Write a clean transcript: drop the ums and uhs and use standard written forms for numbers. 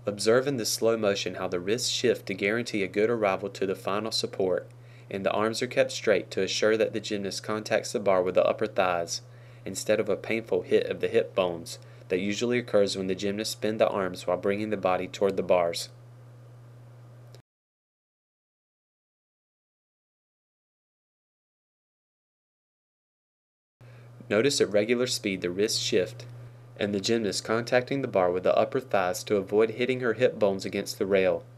Observe in this slow motion how the wrists shift to guarantee a good arrival to the final support, and the arms are kept straight to assure that the gymnast contacts the bar with the upper thighs, instead of a painful hit of the hip bones that usually occurs when the gymnasts bend the arms while bringing the body toward the bars. Notice at regular speed the wrists shift, and the gymnast contacting the bar with the upper thighs to avoid hitting her hip bones against the rail.